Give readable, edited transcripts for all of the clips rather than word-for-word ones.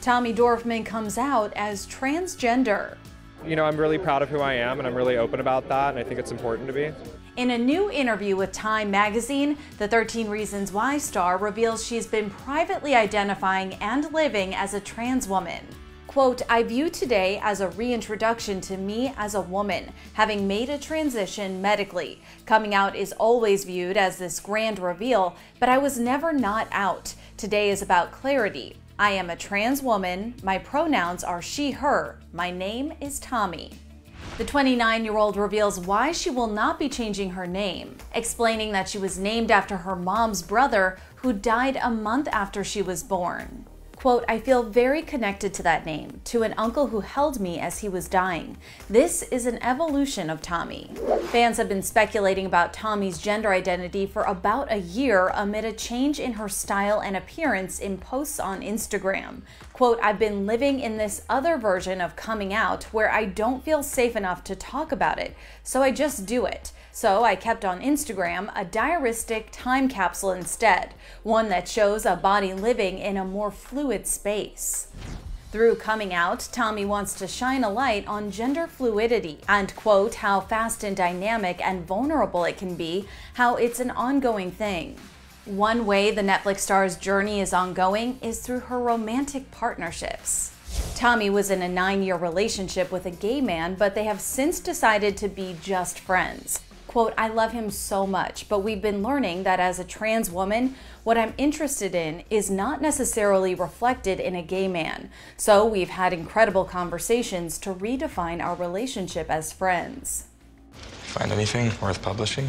Tommy Dorfman comes out as transgender. You know, I'm really proud of who I am, and I'm really open about that, and I think it's important to be. In a new interview with Time magazine, the 13 Reasons Why star reveals she's been privately identifying and living as a trans woman. Quote, "I view today as a reintroduction to me as a woman, having made a transition medically. Coming out is always viewed as this grand reveal, but I was never not out. Today is about clarity. I am a trans woman. My pronouns are she, her. My name is Tommy." The 29-year-old reveals why she will not be changing her name, explaining that she was named after her mom's brother, who died a month after she was born. Quote, "I feel very connected to that name, to an uncle who held me as he was dying. This is an evolution of Tommy." Fans have been speculating about Tommy's gender identity for about a year amid a change in her style and appearance in posts on Instagram. Quote, "I've been living in this other version of coming out where I don't feel safe enough to talk about it, so I just do it. So I kept on Instagram a diaristic time capsule instead, one that shows a body living in a more fluid space." Through coming out, Tommy wants to shine a light on gender fluidity and, quote, "how fast and dynamic and vulnerable it can be, how it's an ongoing thing." One way the Netflix star's journey is ongoing is through her romantic partnerships. Tommy was in a 9-year relationship with a gay man, but they have since decided to be just friends. Quote, "I love him so much, but we've been learning that as a trans woman, what I'm interested in is not necessarily reflected in a gay man. So we've had incredible conversations to redefine our relationship as friends." Find anything worth publishing?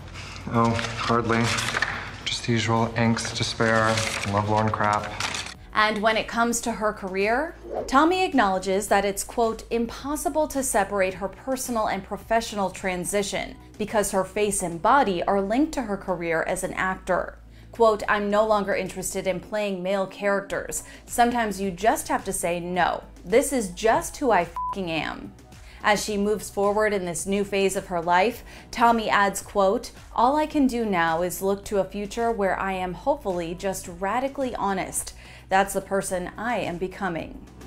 Oh, hardly. Just the usual angst, despair, lovelorn crap. And when it comes to her career, Tommy acknowledges that it's, quote, "impossible to separate her personal and professional transition because her face and body are linked to her career as an actor." Quote, "I'm no longer interested in playing male characters. Sometimes you just have to say, no, this is just who I fucking am." As she moves forward in this new phase of her life, Tommy adds, quote, "All I can do now is look to a future where I am hopefully just radically honest. That's the person I am becoming."